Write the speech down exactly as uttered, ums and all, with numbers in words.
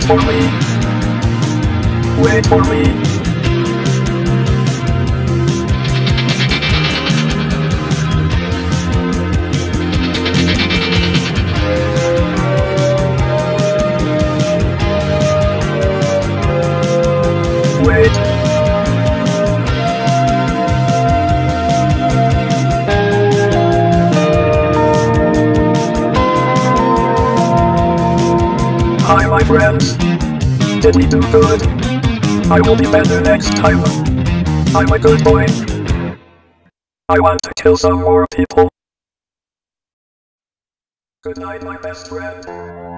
for me. Wait for me. Wait. Hi my friends. Did we do good? I will be better next time. I'm a good boy. I want to kill some more people. Good night, my best friend.